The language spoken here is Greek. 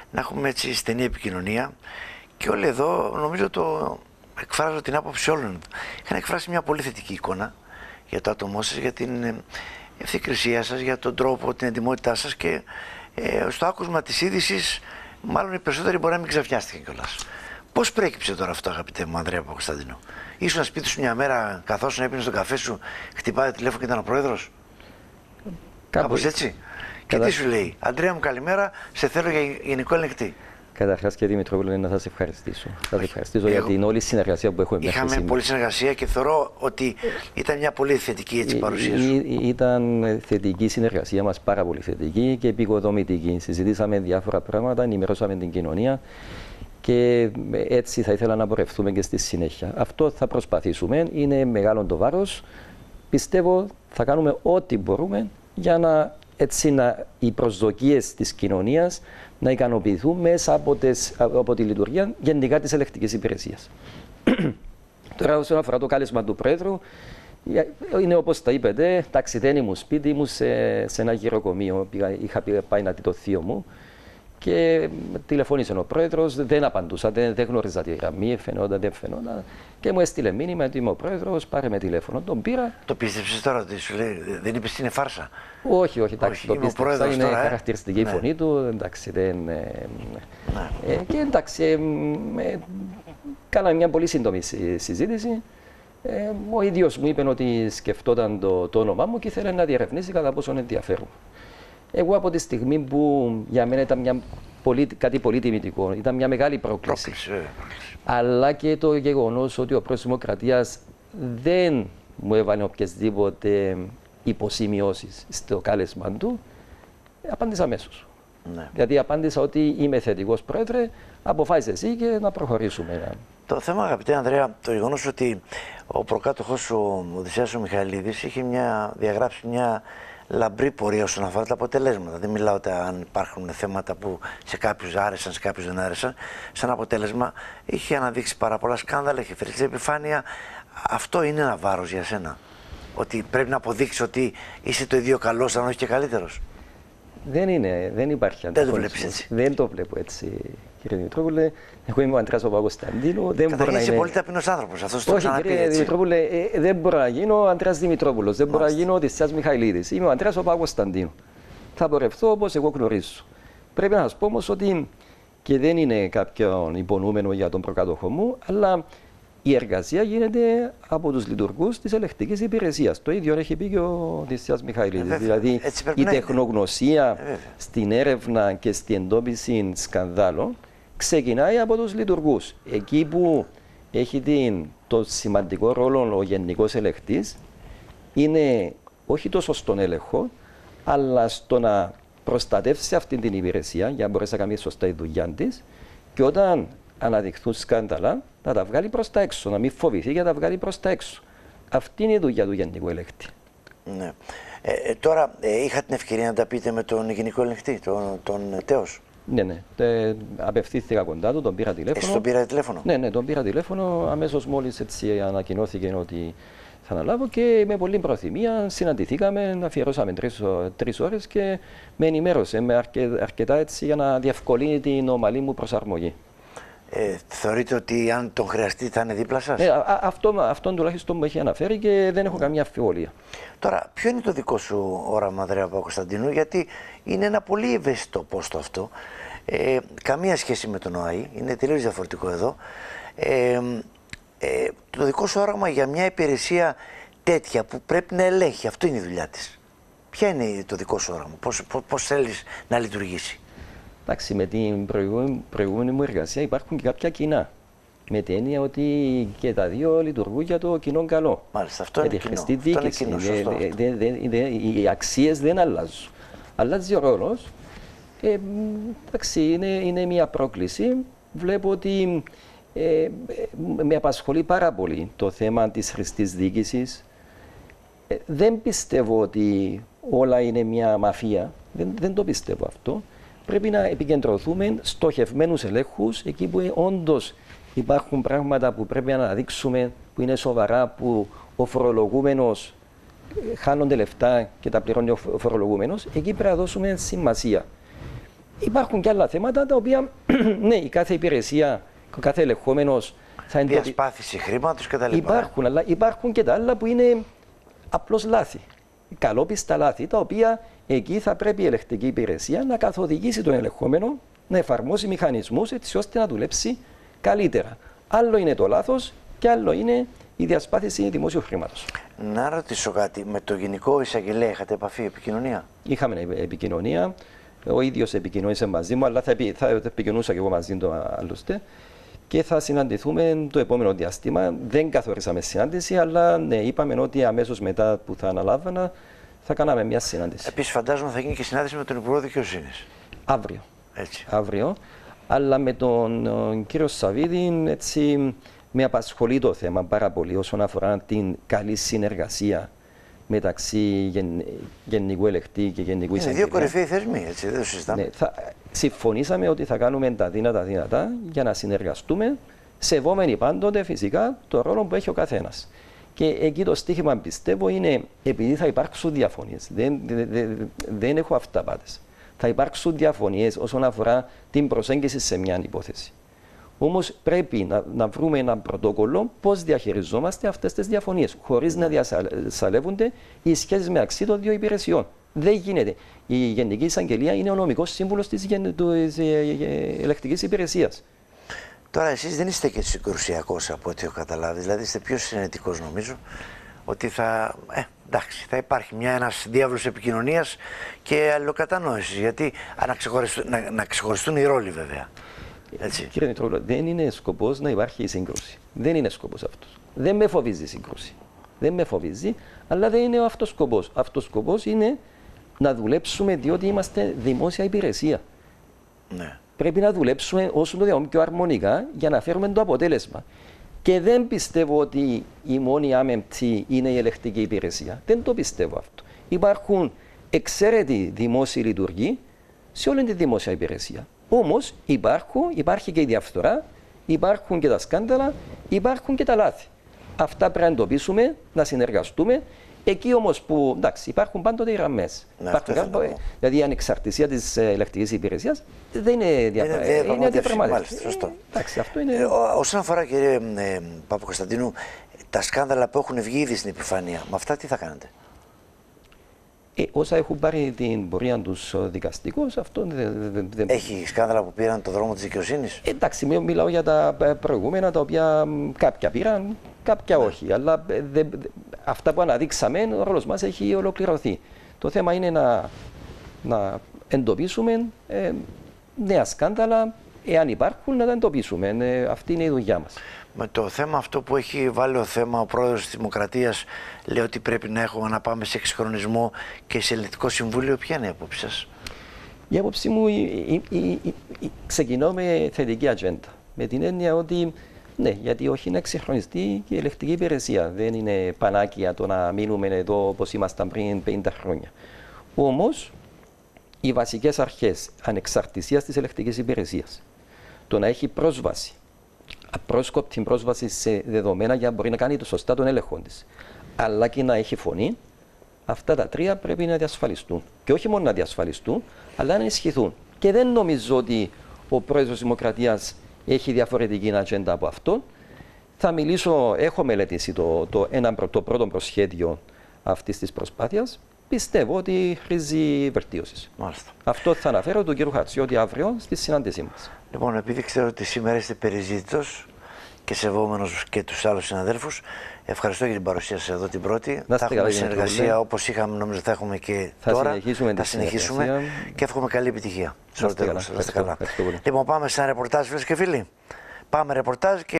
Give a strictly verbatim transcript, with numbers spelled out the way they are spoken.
να έχουμε έτσι στενή επικοινωνία και όλοι εδώ νομίζω το εκφράζω την άποψη όλων. Είχαν εκφράσει μια πολύ θετική εικόνα για το άτομό σας, για την ευθυκρισία σας, για τον τρόπο, την εντιμότητά σας και ε, στο άκουσμα της είδησης μάλλον οι περισσότεροι μπορεί να μην ξαφνιάστηκαν κιόλας. Πώς προέκυψε τώρα αυτό, αγαπητέ μου Ανδρέα Παπακοσταντίνου? Ήσουν σπίτι σου μια μέρα, καθώς έπινες τον καφέ σου, χτυπάει τηλέφωνο και ήταν ο πρόεδρος? Κάπως έτσι. Κατα... Και τι σου λέει? Αντρέα μου, καλημέρα, σε θέλω για γενικό ελεγκτή. Καταρχάς, κύριε Μητρόπουλε, να σας ευχαριστήσω. Θα σας ευχαριστήσω εγώ... για την όλη συνεργασία που έχουμε μέχρι Είχαμε πολλή συνεργασία και θεωρώ ότι ήταν μια πολύ θετική έτσι, παρουσία σου. Ή, ήταν θετική συνεργασία μας, πάρα πολύ θετική και επικοδομητική. Συζητήσαμε διάφορα πράγματα, ενημερώσαμε την κοινωνία και έτσι θα ήθελα να πορευτούμε και στη συνέχεια. Αυτό θα προσπαθήσουμε. Είναι μεγάλο το βάρος. Πιστεύω θα κάνουμε ό,τι μπορούμε για να, έτσι, να οι προσδοκίες της κοινωνίας να ικανοποιηθούν μέσα από, τις, από τη λειτουργία γενικά της ελεκτικής υπηρεσίας. Τώρα, όσον αφορά το κάλεσμα του Πρόεδρου, είναι όπως τα είπατε, εντάξει, δεν ήμουν σπίτι, ήμουν σε, σε ένα γυροκομείο. Είχα πάει να δει το θείο μου και τηλεφώνησε ο Πρόεδρος, δεν απαντούσα, δεν, δεν γνώριζα τη γραμμή, φαινόταν, δεν φαινόταν. Και μου έστειλε μήνυμα ότι είμαι ο Πρόεδρος, πάρε με τηλέφωνο. Τον πήρα. Το πίστεψες τώρα ότι σου λέει, δεν είπες ότι είναι φάρσα? Όχι, όχι, εντάξει, το πίστεψα, είναι τώρα, ε? χαρακτηριστική η ναι. φωνή του, εντάξει, δεν... Ναι. Ε, και εντάξει, ε, ε, κάναμε μια πολύ σύντομη συζήτηση. Ε, ο ίδιος μου είπε ότι σκεφτόταν το, το όνομά μου και ήθελε να διερευνήσει κατά πόσο ενδιαφέρον. Εγώ από τη στιγμή που για μένα ήταν μια πολύ, κάτι πολύ τιμητικό, ήταν μια μεγάλη πρόκληση. Πρόκληση, ε, πρόκληση. Αλλά και το γεγονός ότι ο Πρόεδρος Δημοκρατίας δεν μου έβαλε οποιασδήποτε υποσημειώσεις στο κάλεσμα του, απάντησα αμέσως. Ναι. Γιατί απάντησα ότι είμαι θετικός Πρόεδρε, αποφάσισε εσύ και να προχωρήσουμε. Το θέμα, αγαπητέ Ανδρέα, το γεγονός ότι ο προκάτοχος σου, ο Οδυσσέας ο Μιχαηλίδης, είχε μια, διαγράψει μια λαμπρή πορεία όσον αφορά τα αποτελέσματα. Δεν μιλάω αν υπάρχουν θέματα που σε κάποιους άρεσαν, σε κάποιους δεν άρεσαν. Σαν αποτέλεσμα είχε αναδείξει πάρα πολλά σκάνδαλα, είχε φέρει στην επιφάνεια. Αυτό είναι ένα βάρος για σένα? Ότι πρέπει να αποδείξεις ότι είσαι το ίδιο καλός, αν όχι και καλύτερος? Δεν είναι, δεν υπάρχει ανταγωνισμός. Δεν το βλέπεις έτσι? Δεν το βλέπω έτσι, κύριε Δημητρόπουλε. Εγώ είμαι ο Ανδρέας Παπακοσταντίνου. Δεν μπορώ να είσαι είναι... πολύ ταπεινός άνθρωπος. Αυτό το όχι, κύριε έτσι. Δημητρόπουλε, ε, δεν μπορώ να γίνω ο Ανδρέας Δημητρόπουλος. Δεν μπορώ να γίνω ο Οδυσσέας Μιχαηλίδης. Είμαι ο Ανδρέας Παπακοσταντίνου. Θα πορευτώ όπως εγώ γνωρίζω. Πρέπει να σας πω όμως ότι και δεν είναι κάποιον υπονοούμενο για τον προκάτοχο μου, αλλά η εργασία γίνεται από τους λειτουργούς της ελεκτικής υπηρεσίας. Το ίδιο έχει πει και ο Οδυσσέας Μιχαηλίδης. Δηλαδή η τεχνογνωσία ε, στην έρευνα και στην εντόπιση σκανδάλων ξεκινάει από τους λειτουργούς. Εκεί που έχει την, το σημαντικό ρόλο ο γενικός ελεκτής είναι όχι τόσο στον έλεγχο, αλλά στο να προστατεύσει αυτή την υπηρεσία για να μπορέσει να κάνει σωστά η δουλειά της και όταν αναδειχθούν σκάνδαλα να τα βγάλει προς τα έξω, να μην φοβηθεί για να τα βγάλει προς τα έξω. Αυτή είναι η δουλειά του γενικού ελεκτή. Ναι. Ε, ε, τώρα ε, είχα την ευκαιρία να τα πείτε με τον γενικό ελεκτή, τον, τον Τέος. Ναι, ναι. Ε, απευθύνθηκα κοντά του, τον πήρα τηλέφωνο. Εσύ τον πήρα τηλέφωνο? Ναι, ναι, τον πήρα τηλέφωνο. Αμέσως μόλις έτσι ανακοινώθηκε ότι θα αναλάβω και με πολύ προθυμία συναντηθήκαμε, αφιερώσαμε τρεις, τρεις ώρες και με ενημέρωσε με αρκε, αρκετά έτσι για να διευκολύνει την ομαλή μου προσαρμογή. Ε, θεωρείτε ότι αν τον χρειαστεί θα είναι δίπλα σας? Ε, α, αυτό, αυτόν τουλάχιστον μου έχει αναφέρει και δεν έχω mm. καμία αμφιβολία. Τώρα, ποιο είναι το δικό σου όραμα, Ανδρέα Παπακοσταντίνου, γιατί είναι ένα πολύ ευαίσθητο πόστο αυτό. Ε, καμία σχέση με τον ΟΑΗ, είναι τελείως διαφορετικό εδώ. Ε, ε, το δικό σου όραμα για μια υπηρεσία τέτοια που πρέπει να ελέγχει, αυτό είναι η δουλειά της. Ποια είναι το δικό σου όραμα, πώς, πώς, πώς θέλεις να λειτουργήσει? Εντάξει, με την προηγούμενη, προηγούμενη μου εργασία υπάρχουν και κάποια κοινά. Με την έννοια ότι και τα δύο λειτουργούν για το κοινό καλό. Μάλιστα, αυτό είναι κοινό. Χρηστή διοίκηση. Οι αξίες δεν αλλάζουν. Αλλάζει ο ρόλος. Ε, εντάξει, είναι, είναι μια πρόκληση. Βλέπω ότι ε, με απασχολεί πάρα πολύ το θέμα της χρηστής διοίκησης. Ε, δεν πιστεύω ότι όλα είναι μια μαφία. Δεν, δεν το πιστεύω αυτό. Πρέπει να επικεντρωθούμε στοχευμένους ελέγχους εκεί που όντως υπάρχουν πράγματα που πρέπει να αναδείξουμε, που είναι σοβαρά, που ο φορολογούμενος χάνονται λεφτά και τα πληρώνει ο φορολογούμενος. Εκεί πρέπει να δώσουμε σημασία. υπάρχουν και άλλα θέματα τα οποία ναι, η κάθε υπηρεσία, ο κάθε ελεγχόμενος θα εντοπίσει. Διασπάθηση χρήματος κτλ. Υπάρχουν, αλλά υπάρχουν και τα άλλα που είναι απλώς λάθη. Καλόπιστα λάθη, τα οποία εκεί θα πρέπει η ελεγκτική υπηρεσία να καθοδηγήσει τον ελεγχόμενο να εφαρμόσει μηχανισμούς έτσι ώστε να δουλέψει καλύτερα. Άλλο είναι το λάθος και άλλο είναι η διασπάθηση δημόσιου χρήματος. Να ρωτήσω κάτι. Με το Γενικό Εισαγγελέα είχατε επαφή, επικοινωνία? Είχαμε επικοινωνία. Ο ίδιος επικοινωνήσε μαζί μου, αλλά θα, επι, θα επικοινωνούσα και εγώ μαζί του άλλωστε. Και θα συναντηθούμε το επόμενο διάστημα. Δεν καθορίσαμε συνάντηση, αλλά ναι, είπαμε ότι αμέσως μετά που θα αναλάβανα θα κάναμε μια συνάντηση. Επίσης, φαντάζομαι θα γίνει και συνάντηση με τον Υπουργό Δικαιοσύνης. Αύριο. Έτσι. Αύριο. Αλλά με τον, τον κύριο Σαββίδη, έτσι, με απασχολεί το θέμα πάρα πολύ όσον αφορά την καλή συνεργασία μεταξύ γεν, Γενικού Ελεκτή και Γενικού Εισαγγελέα. Είναι δύο κορυφαίοι θεσμοί, έτσι, δεν το συζητάμε. Ναι, θα, συμφωνήσαμε ότι θα κάνουμε τα δύνατα δυνατά για να συνεργαστούμε, σεβόμενοι πάντοτε φυσικά το ρόλο που έχει ο καθένας. Και εκεί το στίχημα πιστεύω είναι επειδή θα υπάρξουν διαφωνίες. Δεν, δεν, δεν, δεν έχω αυταπάτες. Θα υπάρξουν διαφωνίες όσον αφορά την προσέγγιση σε μια υπόθεση. Όμως πρέπει να, να βρούμε ένα πρωτόκολλο πώς διαχειριζόμαστε αυτές τις διαφωνίες, χωρίς να διασαλεύονται οι σχέσεις μεταξύ των δύο υπηρεσιών. Δεν γίνεται. Η Γενική Εισαγγελία είναι ο νομικός σύμβουλος της, της ελεκτικής υπηρεσίας. Τώρα, εσείς δεν είστε και συγκρουσιακός από ό,τι έχω καταλάβει, δηλαδή είστε πιο συνενετικός νομίζω, ότι θα, ε, εντάξει, θα υπάρχει μια, ένας διάβλος επικοινωνίας και αλληλοκατανόησης, γιατί να ξεχωριστούν, να, να ξεχωριστούν οι ρόλοι βέβαια. Έτσι. Κύριε Μητρόπουλο, δεν είναι σκοπός να υπάρχει η σύγκρουση. Δεν είναι σκοπός αυτός. Δεν με φοβίζει η σύγκρουση. Δεν με φοβίζει, αλλά δεν είναι ο αυτός σκοπός. Αυτός σκοπός είναι να δουλέψουμε διότι είμαστε δημόσια υπηρεσία. Ναι. Πρέπει να δουλέψουμε όσο το δυνατόν πιο αρμονικά για να φέρουμε το αποτέλεσμα. Και δεν πιστεύω ότι η μόνη άμεμπτη είναι η ελεκτική υπηρεσία. Δεν το πιστεύω αυτό. Υπάρχουν εξαίρετοι δημόσιοι λειτουργοί σε όλη τη δημόσια υπηρεσία. Όμως υπάρχει και η διαφθορά, υπάρχουν και τα σκάνδαλα, υπάρχουν και τα λάθη. Αυτά πρέπει να εντοπίσουμε, να συνεργαστούμε. Εκεί όμως που εντάξει, υπάρχουν πάντοτε οι γραμμές. Ναι, δηλαδή η ανεξαρτησία της ελεκτικής υπηρεσίας δεν είναι διαπραγμάτευση. Σωστό. Εντάξει, αυτό είναι... Ε, όσον αφορά, κύριε ε, Παπακοσταντίνου, τα σκάνδαλα που έχουν βγει ήδη στην επιφάνεια, με αυτά τι θα κάνετε? Ε, όσα έχουν πάρει την πορεία τους δικαστικούς, αυτό δεν... Δε, δε, Έχει σκάνδαλα που πήραν το δρόμο της δικαιοσύνης? Ε, εντάξει, μιλάω για τα προηγούμενα, τα οποία κάποια πήραν, κάποια ναι. όχι. Αλλά δε, δε, αυτά που αναδείξαμε, ο ρόλος μας έχει ολοκληρωθεί. Το θέμα είναι να, να εντοπίσουμε ε, νέα σκάνδαλα, εάν υπάρχουν, να τα εντοπίσουμε. Ε, αυτή είναι η δουλειά μας. Με το θέμα αυτό που έχει βάλει ο θέμα ο πρόεδρος της Δημοκρατίας, λέει ότι πρέπει να έχουμε να πάμε σε εξυγχρονισμό και σε ελεκτικό συμβούλιο. Ποια είναι η άποψη σας? Η άποψή μου η, η, η, η, η, ξεκινώ με θετική ατζέντα. Με την έννοια ότι ναι, γιατί όχι να εξυγχρονιστεί και η ελεκτική υπηρεσία. Δεν είναι πανάκια το να μείνουμε εδώ όπως ήμασταν πριν πενήντα χρόνια. Όμως, οι βασικές αρχές ανεξαρτησίας της ελεκτικής υπηρεσίας, το να έχει πρόσβαση, απρόσκοπτη πρόσβαση σε δεδομένα για να μπορεί να κάνει το σωστά τον έλεγχο της, αλλά και να έχει φωνή, αυτά τα τρία πρέπει να διασφαλιστούν. Και όχι μόνο να διασφαλιστούν, αλλά να ενισχυθούν. Και δεν νομίζω ότι ο πρόεδρος της Δημοκρατίας έχει διαφορετική ατζέντα από αυτό. Θα μιλήσω, έχω μελετήσει το, το, ένα, το πρώτο προσχέδιο αυτής της προσπάθειας. Πιστεύω ότι χρήζει βελτίωση. Αυτό θα αναφέρω τον κύριο Χατσιώτη αύριο στη συνάντησή μας. Λοιπόν, επειδή ξέρω ότι σήμερα είστε περιζήτητος και σεβόμενος και τους άλλους συναδέλφους, ευχαριστώ για την παρουσία σας εδώ την πρώτη. Να θα έχουμε συνεργασία όπως είχαμε, νομίζω θα έχουμε και θα τώρα. Συνεχίσουμε θα συνεχίσουμε και εύχομαι καλή επιτυχία. Να είστε καλά. Λοιπόν, πάμε σε ένα ρεπορτάζ, φίλες και φίλοι. Πάμε ρεπορτάζ και